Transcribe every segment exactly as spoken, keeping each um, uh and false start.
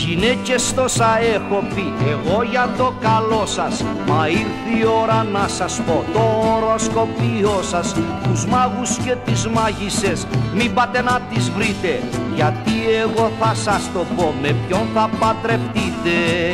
Γυναίκες τόσα έχω πει εγώ για το καλό σας, μα ήρθε η ώρα να σας πω το οροσκοπείο σας. Τους μάγους και τις μάγισσες μην πάτε να τις βρείτε, γιατί εγώ θα σας το πω με ποιον θα παντρευτείτε.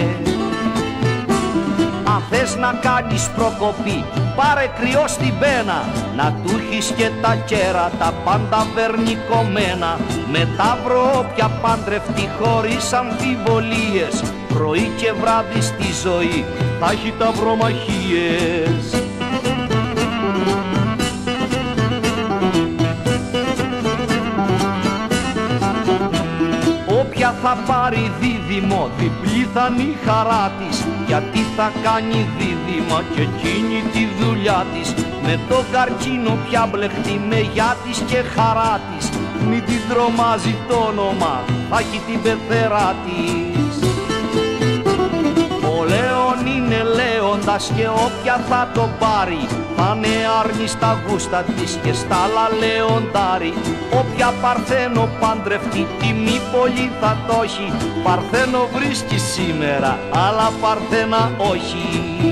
Αν θες να κάνεις προκοπή, πάρε κρυό στην πένα, να του έχεις και τα κέρατα πάντα βερνικωμένα. Με ταύρο όποια παντρευτεί χωρίς αμφιβολίες, πρωί και βράδυ στη ζωή θα έχει ταυρομαχίες. Όποια θα πάρει δίδυμο, διπλή θα είναι η χαρά της, γιατί θα κάνει δίδυμα και εκείνη τη δουλειά της. Με το καρκίνο πια μπλεχτεί με γιά της και χαρά της, μη την τρομάζει το όνομα, θα έχει την πεθερά της. Ο Λέων είναι λέοντας και όποια θα το πάρει, θα είναι άρνη στα γούστα της και στα άλλα λεοντάρι. Όποια παρθένο παντρευτεί, τιμή πολύ θα το έχει. Παρθένο βρίσκει σήμερα, αλλά παρθένα όχι.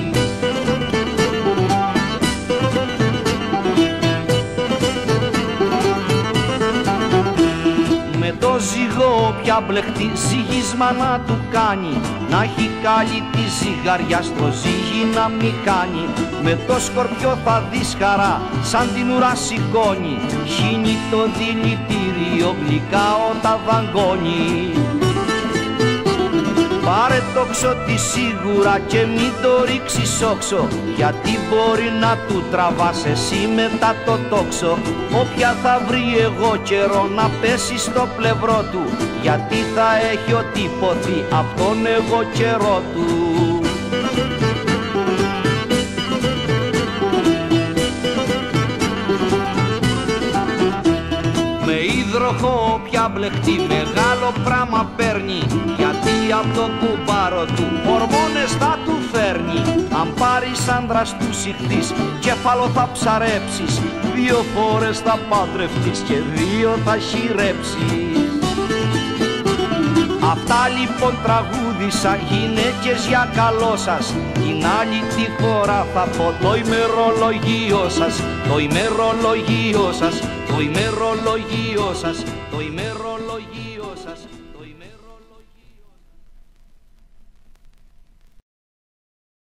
Με το ζυγό όποια μπλεχτεί, ζυγίσμα να του κάνει, να έχει καλή τη ζυγαριά στο ζύγι να μη κάνει. Με το σκορπιό θα δεις χαρά, σαν την ουρά σηκώνει, χύνει το δηλητήριο γλυκά όταν δαγκώνει. Πάρε τόξο τη σίγουρα και μην το ρίξεις όξο, γιατί μπορεί να του τραβάς εσύ μετά το τόξο. Όποια θα βρει εγώ καιρό να πέσει στο πλευρό του, γιατί θα έχει ό,τι υποθεί απ' τον εγώ καιρό του. Με υδροχό όποια μπλεχτεί μεγάλο πράμα παίρνει, γιατί απ' τον κουμπάρο του ορμόνες θα του φέρνει. Αν πάρεις άντρας του συχτής, κέφαλο θα ψαρέψεις, δύο φορές θα παντρευτείς και δύο θα χειρέψεις. Αυτά λοιπόν τραγούδισα γυναίκες για καλό σας, την άλλη τη φορά θα πω το ημερολογίο σας, το ημερολογίο σας, το ημερολογίο σας, το ημερολογίο σας.